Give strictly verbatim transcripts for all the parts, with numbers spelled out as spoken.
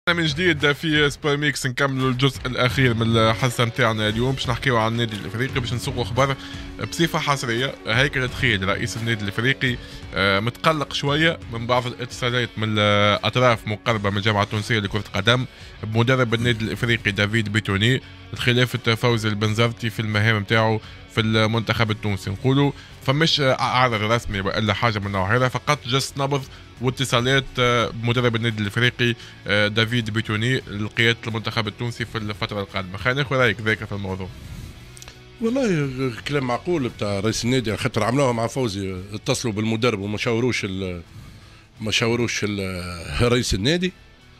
من جديد في سبور ميكس نكملوا الجزء الاخير من الحصه نتاعنا اليوم باش نحكيو عن النادي الافريقي، باش نسوقوا اخبار بصفه حصريه. هيكل تخيل رئيس النادي الافريقي متقلق شويه من بعض الاتصالات من اطراف مقربه من الجامعه التونسيه لكره القدم بمدرب النادي الافريقي دافيد بيتوني خلافه فوزي البنزرتي في المهام نتاعو في المنتخب التونسي. نقولوا فمش عرض رسمي والا حاجه من النوع هذا، فقط جست نبض واتصالات بمدرب النادي الافريقي دافيد بيتوني لقياده المنتخب التونسي في الفتره القادمه. خلينا ناخذ رايك ذاك في الموضوع. والله كلام معقول بتاع رئيس النادي، خاطر عملوها مع فوزي، اتصلوا بالمدرب وما شاوروش ما شاوروش رئيس النادي.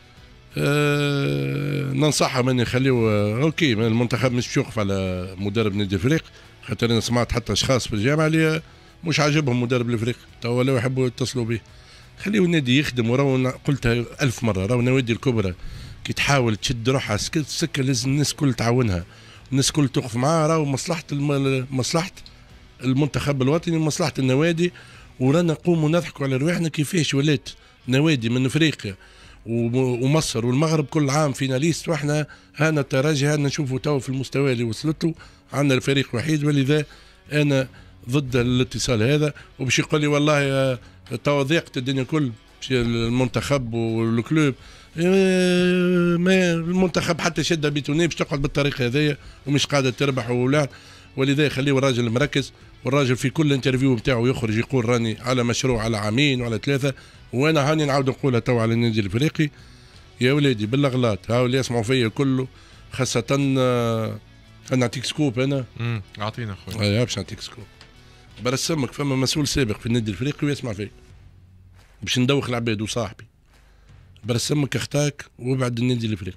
أه ننصحهم ان يخليوا اوكي المنتخب مش يوقف على مدرب نادي الافريق، خاطر انا سمعت حتى اشخاص في الجامعه اللي مش عاجبهم مدرب الافريق تو ولا يحبوا يتصلوا به. خليوا النادي يخدم، وراو قلتها ألف مرة، راهو النوادي الكبرى كي تحاول تشد روحها سكة لازم الناس الكل تعاونها، الناس الكل تقف معاها، راهو مصلحة مصلحة المنتخب الوطني ومصلحة النوادي. ورانا نقوموا نضحكوا على رواحنا كيفاش ولات نوادي من افريقيا ومصر والمغرب كل عام فيناليست، واحنا هانا التراجي هانا نشوفوا تو في المستوى اللي وصلته عندنا الفريق وحيد. ولذا انا ضد الاتصال هذا، وباش يقول لي والله توا ضيقت الدنيا كل المنتخب والكلوب، ما المنتخب حتى شده بيتوني باش تقعد بالطريقه هذيا ومش قاعده تربح ولا. ولذا يخليه الراجل مركز، والراجل في كل انترفيو نتاعو يخرج يقول راني على مشروع على عامين وعلى ثلاثه. وانا هاني نعاود نقولها تو على النادي الافريقي، يا ولادي بالاغلاط هاو اللي يسمعوا فيا كله، خاصه انا نعطيك سكوب. انا امم اعطينا خويا. اي باش نعطيك سكوب، برسمك فما مسؤول سابق في النادي الافريقي ويسمع فيا باش ندوخ العباد وصاحبي، برسمك اختاك وابعد النادي الافريقي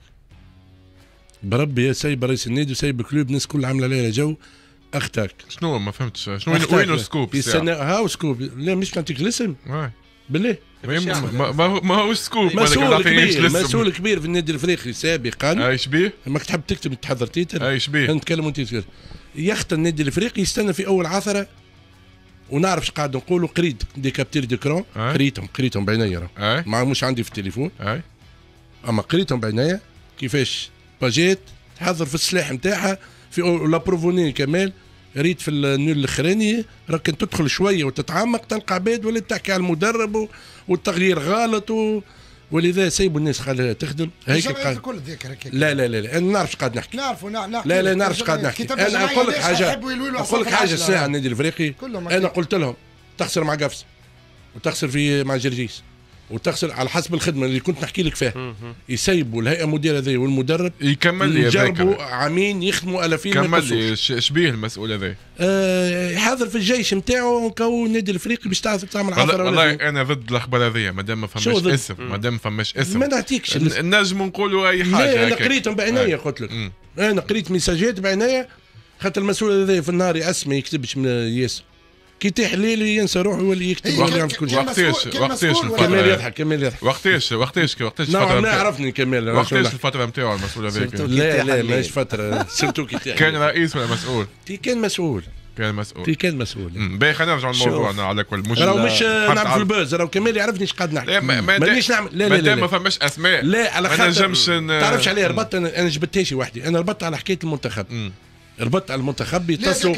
بربي، يا سايب رئيس النادي وسايب الكلوب، الناس كلها عامله عليها جو اختاك. شنو ما فهمتش شنو وين السكوب؟ هاو سكوب، لا مش نعطيك الاسم بالله، ما ما هوش سكوب. مسؤول كبير مسؤول كبير في النادي الافريقي سابقا. ايش بيه؟ ماك تحب تكتب تحضر تيتر؟ ايش بيه؟ نتكلم وانت تقول يخت النادي الافريقي يستنى في اول عثره، ونعرف ايش قاعد نقولوا. قريت دي كابتير ديكرون، قريتهم قريتهم بعينيا، ما مش عندي في التليفون، أي. اما قريتهم بعينيا كيفاش باجيت تحضر في السلاح نتاعها في لابروفوني كمال. ريت في النيل الاخراني راك تدخل شويه وتتعمق تلقى عباد ولا تحكي على المدرب والتغيير غلط و... ولذا سيبوا الناس خليها تخدم. هيك الكل لا لا لا لا انا نعرف قاعد نحكي. نعرفوا نعرف لا لا نعرف قاعد نحكي. انا اقول لك حاجه اقول لك حاجه الساعه النادي الافريقي، انا قلت لهم تخسر مع قفص وتخسر في مع جرجيس وتخسر على حسب الخدمه اللي كنت نحكي لك فيها. يسيبوا الهيئه المديره ذي والمدرب يكمل لي يجربوا عامين يخدموا الافين. كمل لي شبيه المسؤول هذا آه حاضر في الجيش نتاعو كون النادي الافريقي باش تعمل عثره. والله انا ضد الاخبار هذه ما دام ما فماش اسم، ما دام ما فماش اسم ما نعطيكش نجم نقولوا اي حاجه. لا انا قريتهم بعناية قلت لك مم. انا قريت ميساجات بعناية، خاطر المسؤول هذا في النهار يأسم يكتبش من ياسر كي تحليل ينسى روحه يولي يكتب ولا يعمل كل شيء. وقتاش وقتاش كمال يضحك كمال يضحك وقتاش وقتاش وقتاش نعم ما عرفني كمال وقتاش الفترة نتاعو المسؤول هذاك؟ لا لا ماهيش فترة سيرتو كي تحليل. كان رئيس ولا مسؤول؟ كان مسؤول كان مسؤول في كان مسؤول. باهي خلينا نرجعوا لموضوعنا على كل مش راهو مش نعمل في البوز، راهو كمال يعرفني ايش قاعد نحكي. مانيش نعمل لا لا لا ما فماش اسماء. لا على خاطر ما نجمش تعرفش عليه ربطت انا جبتهاش وحدي، انا ربطت على حكايه المنتخب. ربطت على المنتخب يتصلوا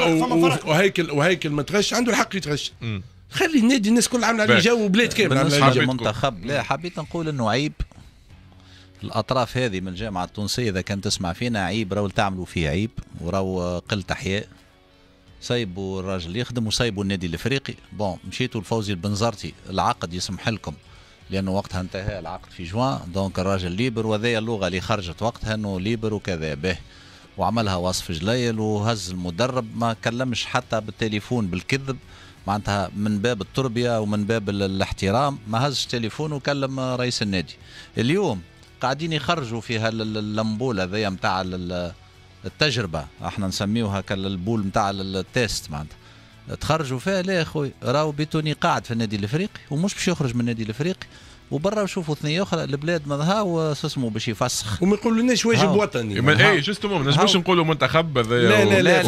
وهيكل وهيكل ما تغش عنده الحق يتغش. خلي النادي الناس كل عامله عليه جو وبلاد كامل بالنسبه للمنتخب. لا حبيت نقول انه عيب الاطراف هذه من الجامعه التونسيه اذا كان تسمع فينا، عيب راهو تعملوا فيه عيب وراهو قله احياء. سايبوا الراجل يخدم وسايبوا النادي الافريقي. بون مشيتوا لفوزي البنزرتي العقد يسمح لكم لانه وقتها انتهى العقد في جوان، دونك الراجل ليبر، وهذه اللغه اللي خرجت وقتها انه ليبر وكذا به، وعملها وصف جليل وهز المدرب ما كلمش حتى بالتليفون بالكذب، معناتها من باب التربيه ومن باب الاحترام ما هزش تليفون وكلم رئيس النادي. اليوم قاعدين يخرجوا في هاللمبوله ذي نتاع التجربه، احنا نسميوها كالبول نتاع التيست، معناتها تخرجوا فيها. لا يا اخوي راهو بيتوني قاعد في النادي الافريقي ومش باش يخرج من النادي الافريقي، وبرا وشوفوا ثنيه اخرى البلاد مظها وش اسمه باش يفسخ وما يقولولناش واجب وطني. اي جوستومون ما نجموش نقولوا منتخب. لا لا لا لا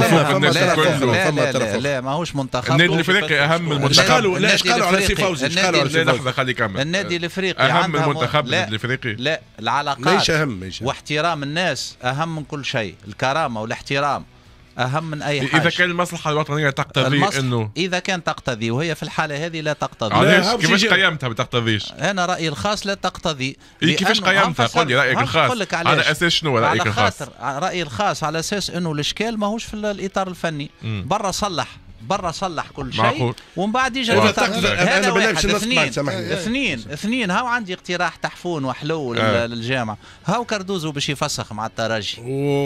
لا لا ماهوش منتخب. النادي الافريقي اهم من المنتخب. قالوا لا قالوا على سي فوزي. لحظه خلي يكمل. النادي الافريقي اهم من المنتخب. النادي الافريقي لا العلاقات ليش اهم واحترام الناس اهم من كل شيء. الكرامه والاحترام اهم من اي حاجه. اذا كان المصلحه الوطنيه تقتضي انه اذا كان تقتضي وهي في الحاله هذه لا تقتضي. علاش كيفاش قيمتها ما تقتضيش؟ انا رايي الخاص لا تقتضي. كيفاش قيمتها؟ قول لي رايك الخاص على اساس شنو رايك الخاص؟ رايي الخاص على اساس انه الاشكال ماهوش في الاطار الفني. برا صلح برا صلح كل شيء ومن بعد يجي هذا واحد. اثنين اثنين اثنين هاو عندي اقتراح تحفون وحلول آه. للجامعه. هاو كاردوزو باش يفسخ مع الترجي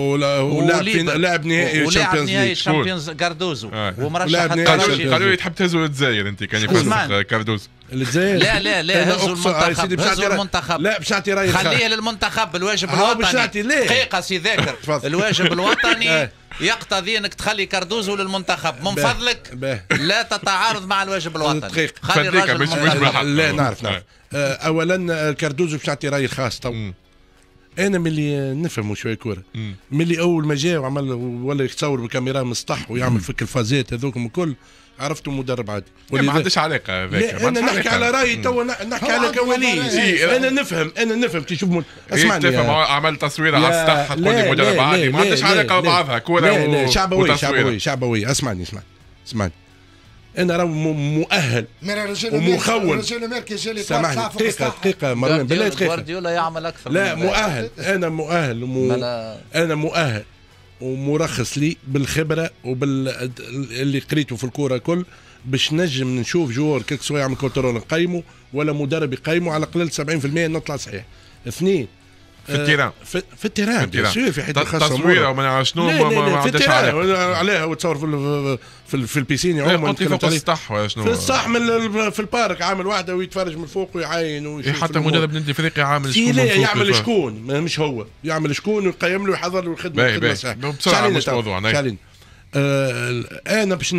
ولعب لاعب نهائي الشامبيونز كاردوزو آه. ومرشح الترجي. قالوا لي تحب تهزوا الجزائر انت كان يفسخ كاردوزو. الجزائر لا لا لا هزوا المنتخب هزوا المنتخب. لا باش نعطي رايي خليه للمنتخب. الواجب الوطني دقيقه سي ذاكر الواجب الوطني يقتضي انك تخلي كاردوزو للمنتخب من باه فضلك باه لا تتعارض مع الواجب الوطني. خلي الراجل مش مش لا نعرف نعرف اولا كاردوزو باش نعطي رايي الخاص. تو انا ملي نفهم شويه كوره ملي اول ما جا وعمل ولا يتصور بالكاميرا من السطح ويعمل فك الفازات هذوكم الكل عرفته مدرب عادي. ما عندش علاقه هذاك. انا نحكي على رايي تو نحكي على كواليس. انا نفهم انا نفهم كي نشوف اسمعني تفهم عمل تصوير على السطح تقول لي مدرب عادي ما عندش علاقه ببعضها كوره. لا لا شعبوي شعبوي شعبوي. اسمعني اسمعني اسمعني انا راه مؤهل ومخول. سامحني دقيقه دقيقه مروان بالله دقيقه. جوارديولا يعمل اكثر. لا مؤهل انا مؤهل ومو انا مؤهل ومرخص لي بالخبره وبال اللي قريته في الكوره كل باش نجم نشوف جوار كيك سوا يعمل كنترول نقيمه ولا مدرب يقيمه على الاقل سبعين بالمئة نطلع صحيح. اثنين في التيران في, في التيران بيان في حته خاصه تصويره وما نعرف شنو ما عندهاش علاقه عليها وتصور في في, في البيسين يعوم في السطح ولا شنو في السطح من في البارك عامل واحده ويتفرج من فوق ويعاين ويشوف. حتى مدرب النادي الافريقي عامل شكون من فوق يعمل شكون مش هو يعمل شكون ويقيم له ويحضر له الخدمه. بسرعه مش موضوعنا. آه انا باش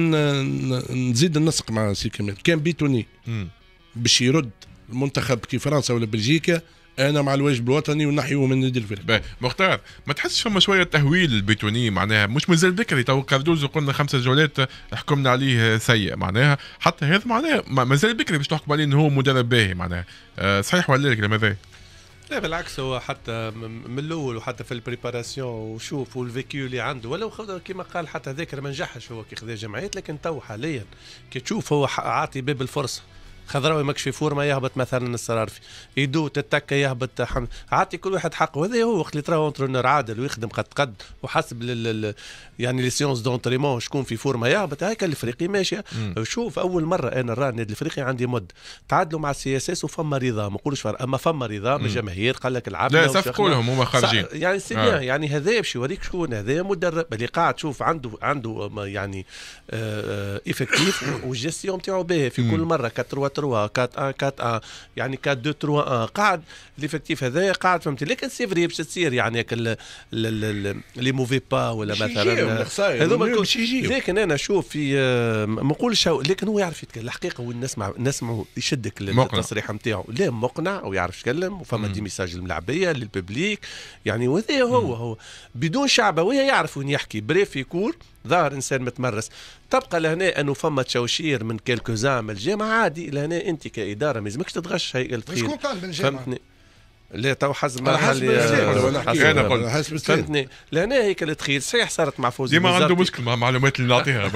نزيد النسق مع سي كمال. كان بيتوني باش يرد المنتخب كي فرنسا ولا بلجيكا انا مع الواجب الوطني ونحيوه من النادي الافريقي. مختار ما تحسش فما شويه تهويل البيتوني معناها مش مازال بكري. تو كاردوزو قلنا خمسه جولات حكمنا عليه سيء معناها حتى هذا معناها مازال بكري باش تحكم عليه انه هو مدرب باهي معناها. أه صحيح ولا الكلام هذا؟ لا بالعكس هو حتى من الاول وحتى في البريباراسيون وشوف والفيكيو اللي عنده ولو كما قال حتى ذاكر ما نجحش هو كي خذا جمعيات. لكن تو حاليا كي تشوف هو عاطي باب الفرصه. خضراوي ماكش في فورما يهبط مثلا السرارفي يدو تتكا يهبط حمد. عاطي كل واحد حقه. هذا هو وقت اللي تراه اونترونور عادل ويخدم قد قد وحسب لل يعني لي سيونس دونتريمون شكون في فورما يهبط. هكا الافريقي ماشيه. شوف اول مره انا نرى النادي الافريقي عندي مد تعادلوا مع السي اس اس وفما رضا ما نقولش فرق اما فما رضا من الجماهير قال لك العب لا صفقوا لهم هما خارجين يعني سي آه. يعني هذا باش يوريك شكون هذا مدرب اللي قاعد شوف عنده عنده يعني آه افكتيف والجيستيون نتاعو باهي في كل مره أربعة ثلاثة أربعة واحد أربعة يعني أربعة اثنين ثلاثة واحد قاعد ليفكتيف هذا قاعد فهمتي. لكن سي فري باش تصير يعني لي موفي با ولا مثلا هذوما لكن انا اشوف في ما نقولش لكن هو يعرف يتكلم الحقيقه والنسمع نسمعه يشدك التصريح نتاعو لا مقنع ويعرف يتكلم وفما دي ميساج الملعبيه للببليك يعني وهذا هو هو بدون شعبويه يعرف وين يحكي بريف يكون ظاهر انسان متمرس. تبقى لهنا انه فما تشوشير من كيلكو زام الجامعه عادي لهنا انت كاداره ما لازمكش تتغش هيئه التخيل. شكون قال بالجامعه؟ لا تو حسب ما انا قلت فهمتني لهنا هيك التخيل صحيح صارت مع فوزي ديما عنده مشكل مع المعلومات اللي نعطيها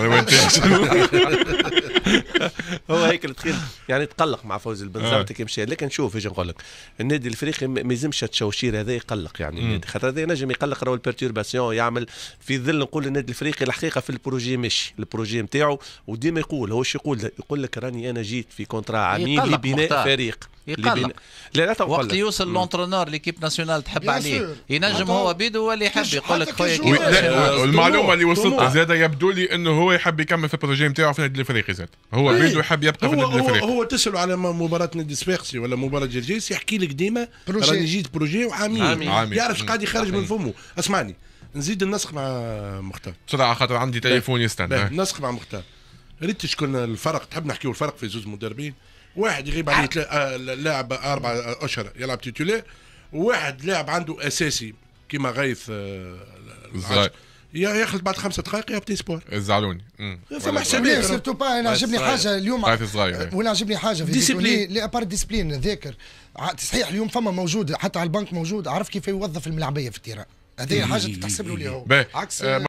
هو هيك التخيل يعني تقلق مع فوزي البنزرتي كي مشى. لكن شوف اجي نقول لك النادي الافريقي ما يلزمش التشوشير هذا يقلق يعني النادي خاطر هذا نجم يقلق راهو البيرتورباسيون يعمل في ظل نقول النادي الافريقي الحقيقه في البروجي مشي البروجي نتاعو وديما يقول هو ايش يقول يقول لك راني انا جيت في كونترا عميل لبناء فريق يققلق لا لا وقت يوصل لونترونور ليكيب ناسيونال تحب عليه ينجم هو بيدو ولا يحب يقول لك خويا والمعلومه اللي وصلت زاده يبدو لي انه هو يحب يكمل في البروجي نتاعو في النادي الافريقي زاد هو بيدو يحب يبقى في النادي الافريقي. هو تسأل على مباراه نادي صفاقسي ولا مباراه جرجيس يحكي لك ديما راني جيت بروجي وعامل يعرف اش قاعد يخرج من فمه. اسمعني نزيد النسق مع مختار بسرعه خاطر عندي تليفون يستنى. نسق مع مختار ريت شكون الفرق تحب نحكيو الفرق في زوج مدربين واحد يغيب عليه تلا... لاعب اربع اشهر يلعب تيتولير، وواحد لاعب عنده اساسي كيما غيث الصغير يخلط بعد خمسة دقائق يبتي سبور. زعلوني فما حسابات سيرتو با. انا عجبني حاجه اليوم ولا عجبني حاجه في ديسيبلين لي ابار ديسيبلين ذاكر صحيح اليوم فما موجود حتى على البنك موجود، عرف كيف يوظف الملاعبيه في التيران، هذه حاجه تحسب له اللي هو عكس